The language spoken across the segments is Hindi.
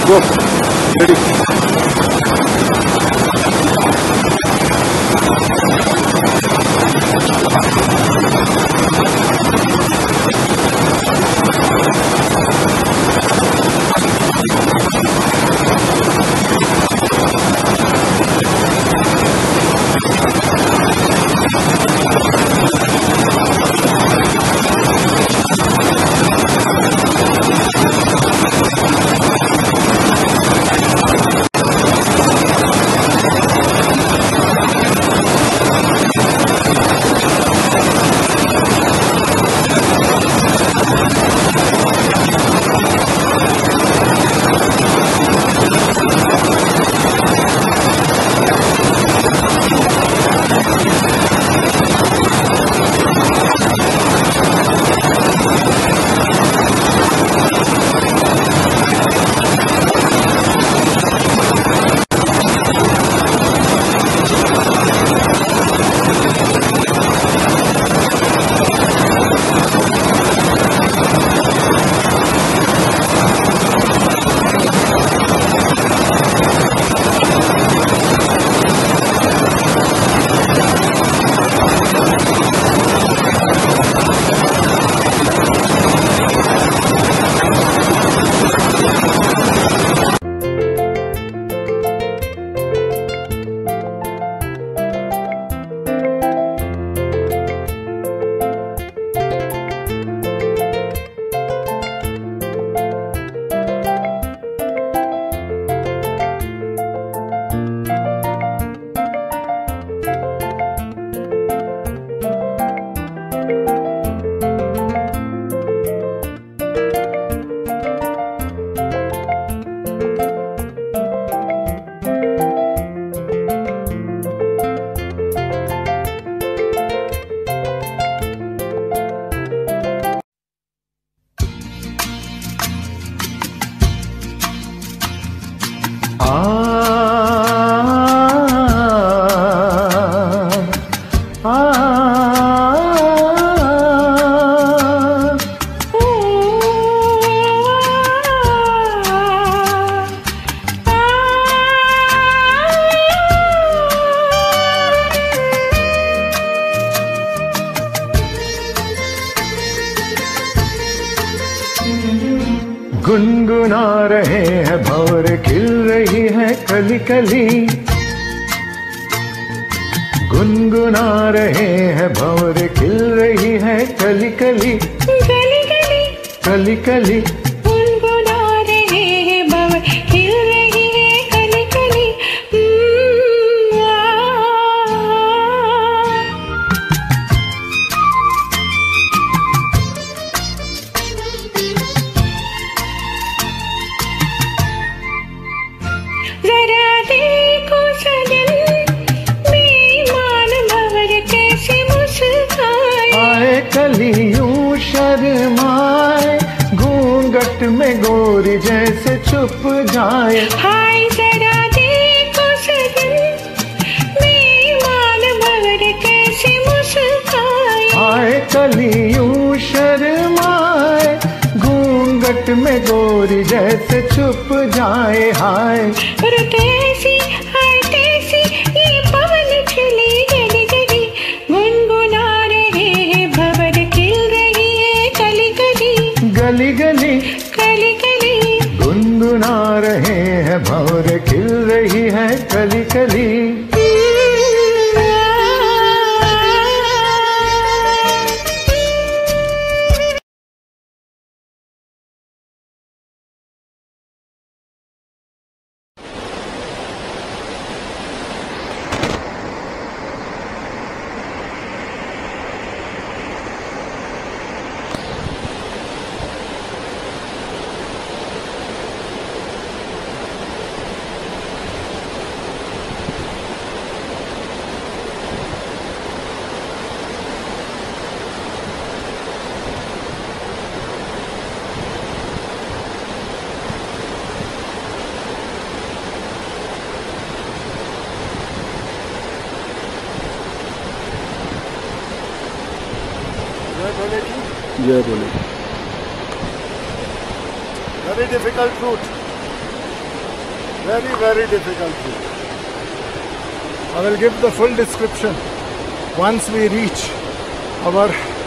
गो रेडी। गुनगुना रहे हैं भंवर, खिल रही है कली कली। गुनगुना रहे हैं भंवर, खिल रही है कली कली। कली कली कली कली गुनगुना रहे हैं भंवर, खिल रही है कली कली। जरा देखो सजन, बेईमान भंवर कैसे मुस्काए। आए कलियों शर्माए, घूंघट में गोरी जैसे छुप जाए। हाय जरा देखो सजन, बेईमान भंवर कैसे मुस्काए। आए कलियों शर्माए, घूंघट में गोरी जैसे छुप जाए। हाय रुत ऐसी हाय तैसी, ये पवन चली गली गली। गुनगुना रहे हैं भंवर, खिल रही है कली कली। गली गली कली कली गुनगुना रहे हैं भंवर, खिल रही है कली कली। जय बोले। Very difficult route. very, very difficult route. I will give the full description once we reach our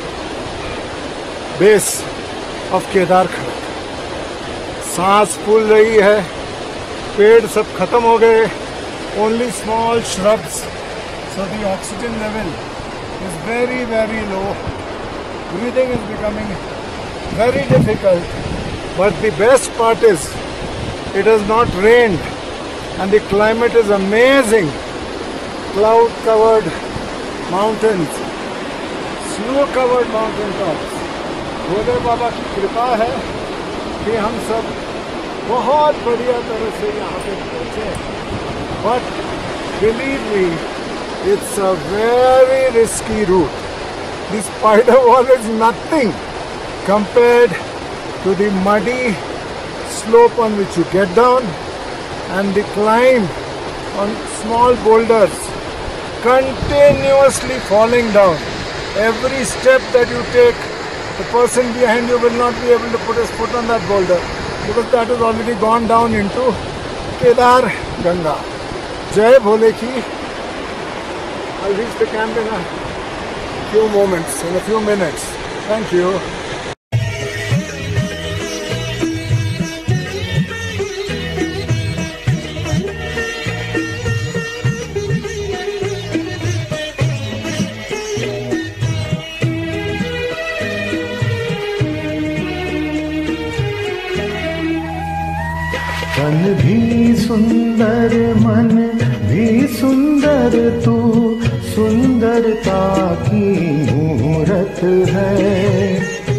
base of Kedar Kharak. सांस फूल रही है, पेड़ सब खत्म हो गए, only small shrubs, so the oxygen level is very, very low. Breathing is becoming very difficult, but the best part is it has not rained and the climate is amazing. Cloud covered mountains, snow covered mountain tops. भोले बाबा की कृपा है कि हम सब बहुत बढ़िया तरह से यहाँ पे पहुँचे. But believe me, it's a very risky route. The spider wall is nothing compared to the muddy slope on which you get down and the climb on small boulders, continuously falling down. Every step that you take, the person behind you will not be able to put his foot on that boulder because that has already gone down into Kedar Ganga. Jai Bhole Ki. I'll reach the camp in a few moments, in a few minutes. Thank you. तन भी सुंदर मन भी सुंदर तू सुंदरता की मूरत है.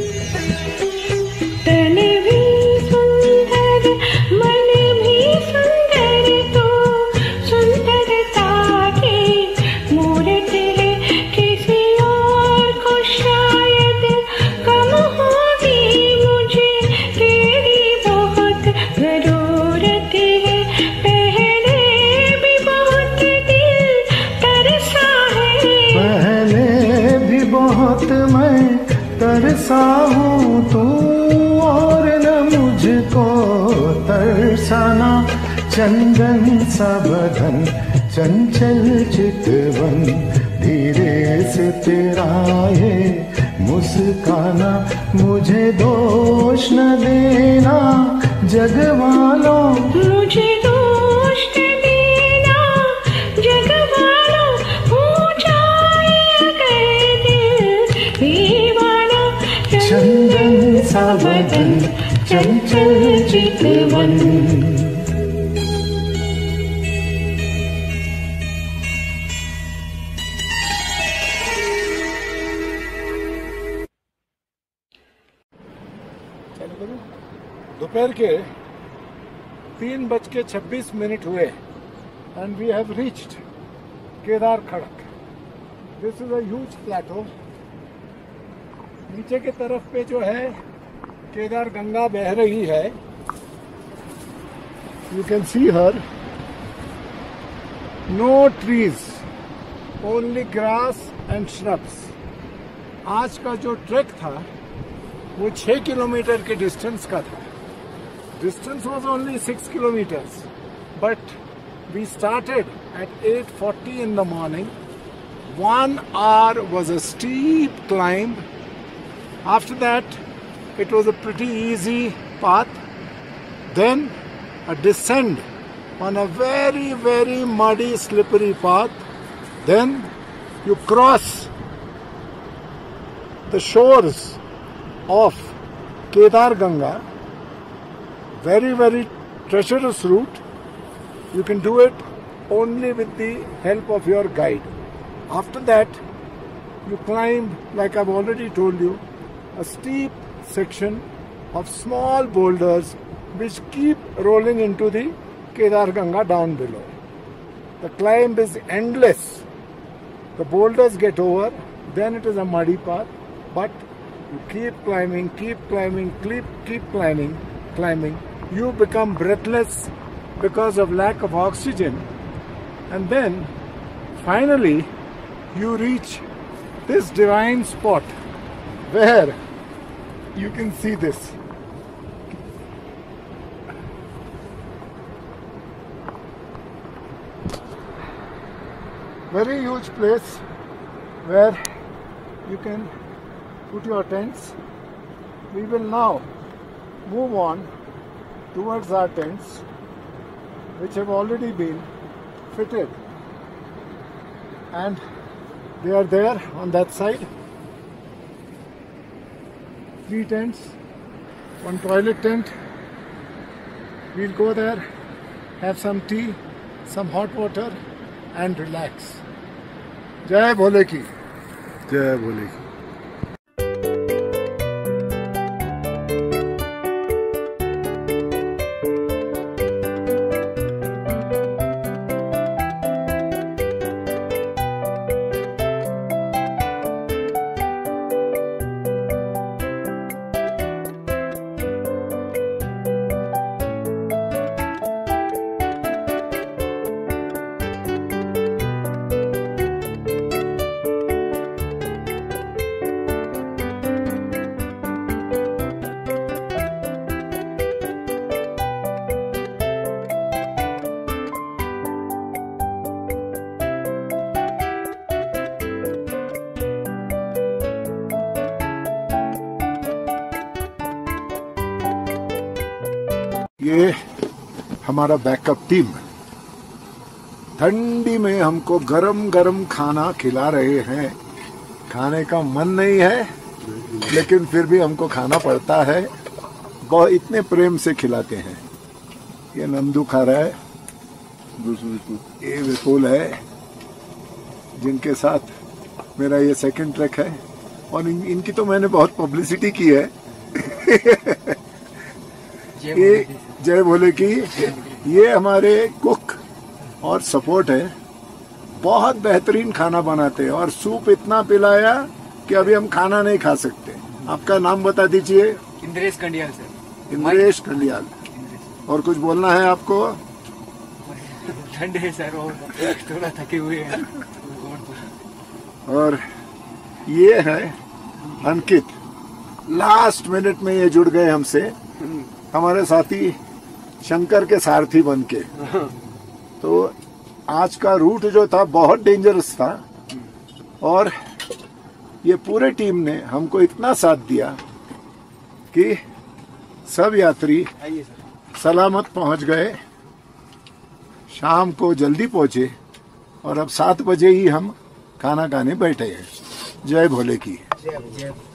तन भी सुंदर मन भी सुंदर तो सुंदरता की मूरत है. किसी और को शायद कम होगी, मुझे तेरी बहुत जरूरत है. पहले भी बहुत दिल तरसा है, पहले भी बहुत मैं तरसा हूँ, तू और न मुझको तरसाना. चंदन सा बदन चंचल चितवन, धीरे से तेरा ये मुस्काना. मुझे दोष न देना जग वालों, मुझे दोष न देना जग वालों. हो जाए अगर दिल दीवाना. चंदन सा बदन चंचल चितवन. दोपहर के 3:26 हुए and we have reached Kedar Kharak. This is a huge plateau. नीचे की तरफ पे जो है केदार गंगा बह रही है. You can see her. No trees, only grass and shrubs. आज का जो ट्रैक था वो 6 किलोमीटर के डिस्टेंस का था. Distance was only 6 kilometers, but we started at 8:40 in the morning. 1 hour was a steep climb. After that, it was a pretty easy path. Then a descent on a very, very muddy, slippery path. Then you cross the shores of Kedar Ganga. Very, very treacherous route. You can do it only with the help of your guide. After that, you climb, like I've already told you, a steep section of small boulders which keep rolling into the Kedar Ganga down below. The climb is endless. The boulders get over, then it is a muddy path, but you keep climbing, keep climbing, keep climbing. You become breathless because of lack of oxygen, and then finally you reach this divine spot where you can see this. very huge place where you can put your tents. We will now move on towards our tents, which have already been fitted, and they are there on that side. 3 tents, 1 toilet tent. We'll go there, have some tea, some hot water and relax. जय भोले की, जय भोले की। ये हमारा बैकअप टीम ठंडी में हमको गरम गरम खाना खिला रहे हैं। खाने का मन नहीं है, लेकिन फिर भी हमको खाना पड़ता है। बहुत इतने प्रेम से खिलाते हैं। ये नंदू खा रहा है, ये विपुल है, जिनके साथ मेरा ये सेकंड ट्रैक है, और इनकी तो मैंने बहुत पब्लिसिटी की है। ये जय भोले की। ये हमारे कुक और सपोर्ट है, बहुत बेहतरीन खाना बनाते हैं, और सूप इतना पिलाया कि अभी हम खाना नहीं खा सकते। आपका नाम बता दीजिए। इंद्रेश कंडियाल सर। इंद्रेश कंडियाल। और कुछ बोलना है आपको? ठंड है सर और थोड़ा थके हुए हैं। और ये है अंकित, लास्ट मिनट में ये जुड़ गए हमसे, हमारे साथी शंकर के सारथी बनके। तो आज का रूट जो था बहुत डेंजरस था, और ये पूरे टीम ने हमको इतना साथ दिया कि सब यात्री सलामत पहुंच गए। शाम को जल्दी पहुंचे, और अब 7 बजे ही हम खाना खाने बैठे हैं। जय भोले की। जय